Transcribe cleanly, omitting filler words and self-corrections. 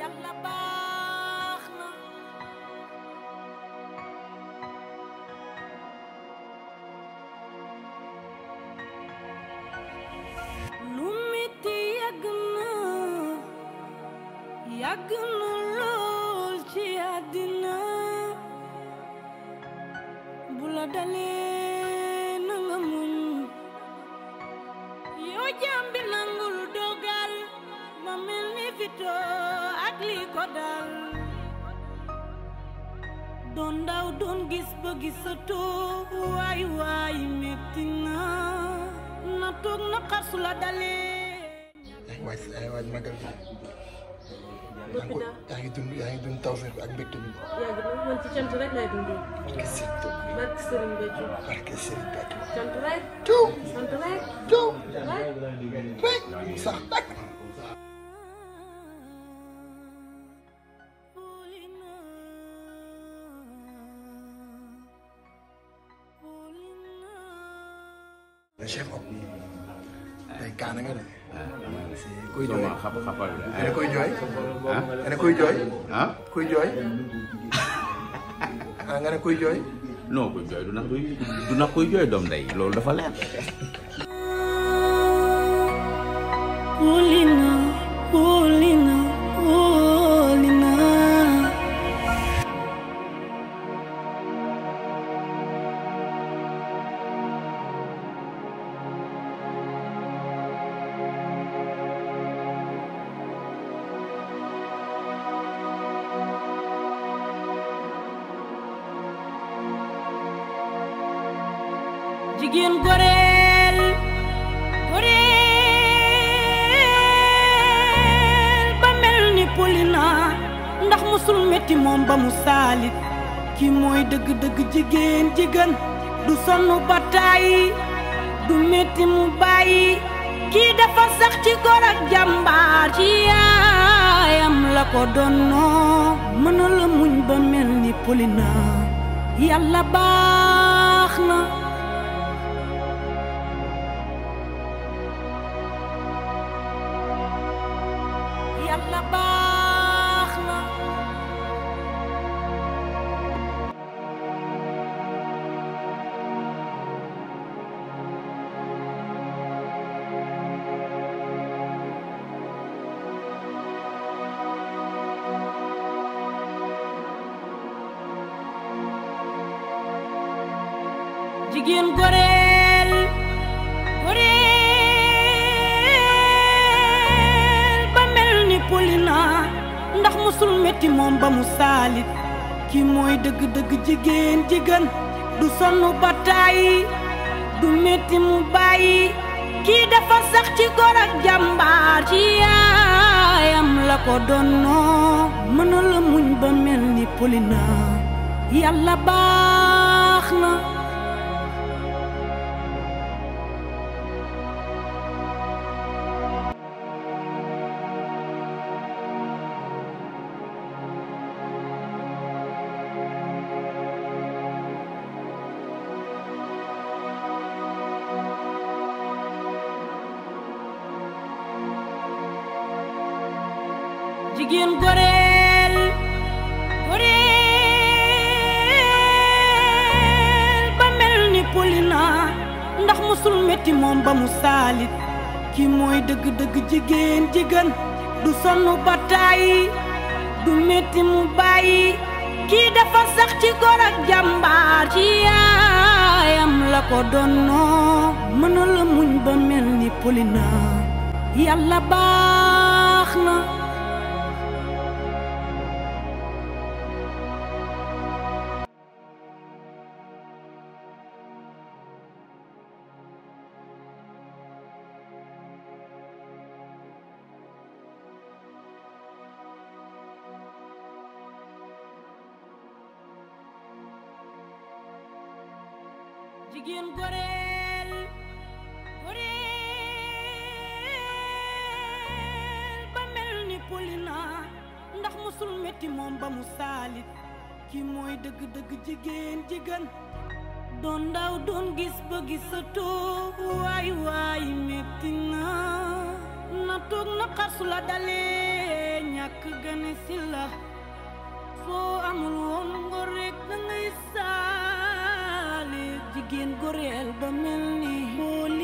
yàlla baax na lu metti yàgg na lool ci àddina bu la dalee na nga muñ yow jàmbi nangul dogal ma mel ni fito ak li ko dal doon ndaw doon gis ba gisatoo waay waay metti na toog na xar su la dalee ay waaj magal yaa ngi dund tawfeex bi ak mbégte bi. yaa ngi doon man ci cant rek lay dund. barke Serigne Béthio. barke Serigne Béthio. cant rek. tuut sant rek. tuut rek sax dakk. Cheikh Om tey kaana nga de. kuy jooy ana kuy jooy. ana kuy jooy. kuy jooy. nga ne kuy jooy. non kuy jooy du na kuy jooy doom ndey loolu dafa leer. jigéen goreel ba mel ni Polina ndax musul metti moom ba mu saalit ki mooy dëgg-dëgg jigéen du sonn ba tàyyi du metti mu bàyyi kii dafa sax ci góor ak jàmbaar ci yaayam la ko donnoo mën la muñ ba mel ni Polina yàlla baax na yàlla baax na jigéen goreel ba mel ni Polina ndax musul metti moom ba mu saalit ki mooy dëgg-dëgg jigéen du sonn ba tàyyi du metti mu bàyyi kii dafa sax ci góor ak jàmbaar ci yaayam la ko donnoo mën la muñ ba mel ni Polina yàlla baax na jigéen goreel ba mel ni Polina ndax musul metti moom ba mu saalit ki mooy dëgg-dëgg jigéen du sonn ba tàyyi du metti mu bàyyi kii dafa sax ci góor ak jàmbaar ci yaayam la ko donnoo mën la muñ ba mel ni Polina yàlla baax na jigéen goreel ba mel ni Polina ndax musul metti moom ba mu saalit ki mooy dëgg-dëgg jigéen doon ndaw doon gis ba gisatoo waay waay metti na toog na xar su la dalee ñàkk gane si la soo amul woon ngor rek da ngay saale jigéen goreel ba mel ni